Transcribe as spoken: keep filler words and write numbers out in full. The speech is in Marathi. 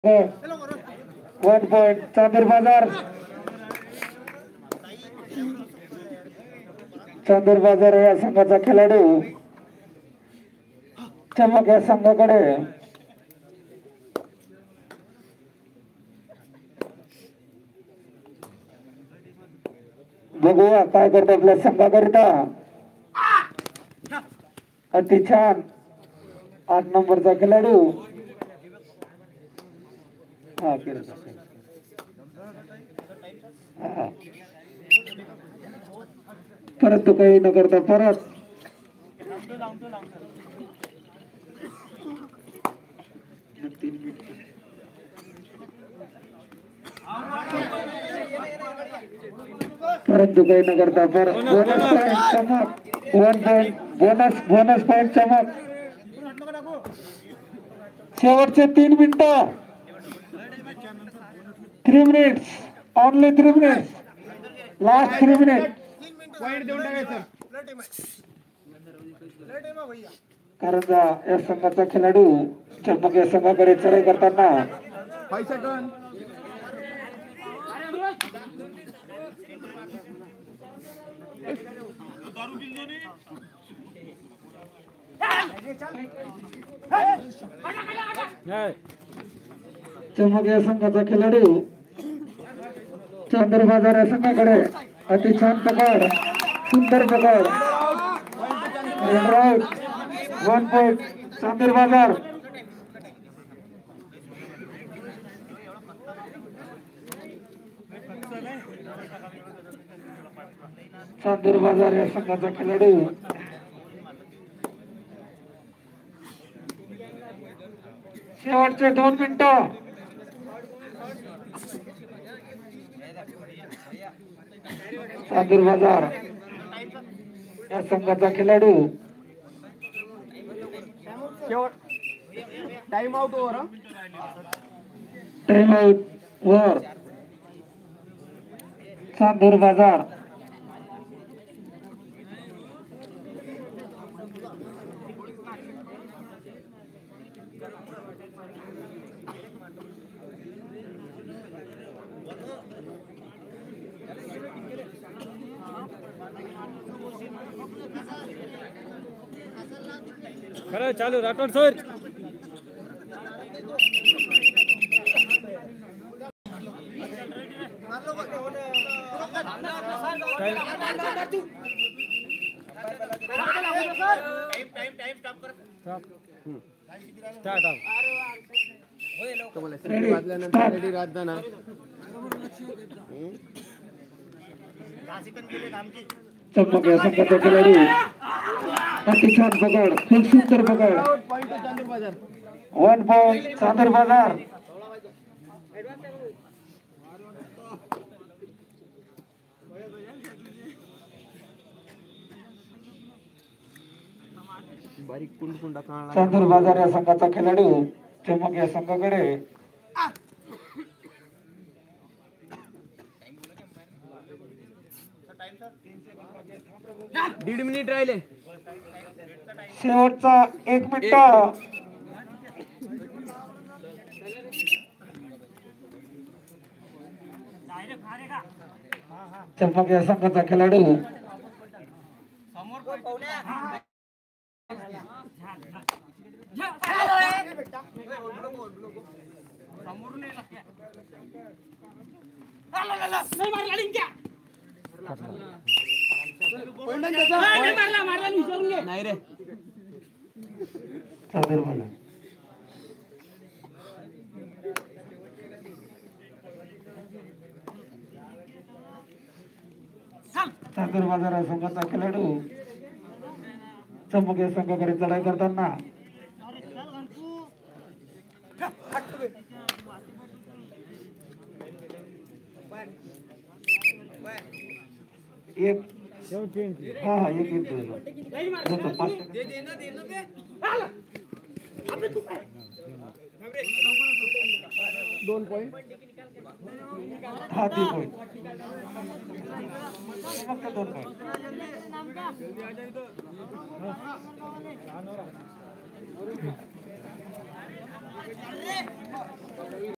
वन पॉइंट चांदूर बाजार चांदूर बाजार या संघाचा खेळाडू चमक या संघाकडे बघूया काय करतो आपल्या संघाकरिता. अति छान आठ नंबरचा खेळाडू हा परंतु काही न करता परत परंतु काही न करता परत बोनस पॉइंट चमक one point bonus bonus point चमक. शेवटचे तीन मिनिटं three minutes only three minutes last three minute कारण या संघाचा खेळाडू चमक या संघाकडे चढाई करताना चमक या संघाचा खेळाडू चांदूर बाजार या संघाकडे अति छान पकड सुंदर पकड वन पॉइंट चांदूर बाजार. चांदूर बाजार या संघाचा खेळाडू शेवटचे दोन मिनिटं चांदूर बाजार या संघाचा खेळाडू time out over time out वर चांदूर बाजार. खरं चालू राठोड सर. रेडी राहता ना चमक या संघाचा खेळाडू अति छान पकड खूप सुंदर पकड वन पॉइंट चांदूर बाजार. बारीक कुंड कुंड चांदूर बाजार या संघाचा खेळाडू चमक या संघाकडे दीड मिनिट राहिले शेवटचा एक मिनिट चमक या संघाचा खेळाडू नाही रे चांदूर बाजार चांदूर बाजार या संघाचा खेळाडू चमक या संघाकडे चढाई करताना एक हा हा एक एक दोन पॉइंट हा तीन पॉइंट दोन पॉइंट